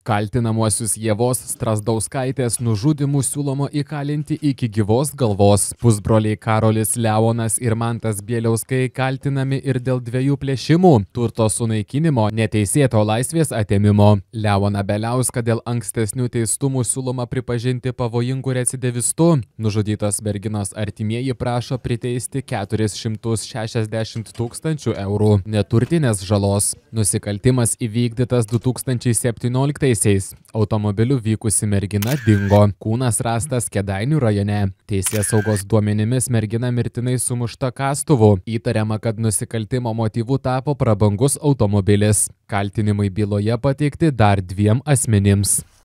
Kaltinamuosius Ievos Strazdauskaitės nužudymų siūloma įkalinti iki gyvos galvos. Pusbroliai Karolis Leonas ir Mantas Bieliauskai kaltinami ir dėl 2 plėšimų – turto sunaikinimo, neteisėto laisvės atėmimo. Leoną Beliauską dėl ankstesnių teistumų siūloma pripažinti pavojingų recidivistų. Nužudytos merginos artimieji prašo priteisti 460 000 eurų neturtinės žalos. Nusikaltimas įvykdytas 2017-aisiais. Automobiliu vykusi mergina dingo. Kūnas rastas Kėdainių rajone. Teisėsaugos duomenimis mergina mirtinai sumušta kastuvu. Įtariama, kad nusikaltimo motyvu tapo prabangus automobilis. Kaltinimai byloje pateikti dar 2 asmenims.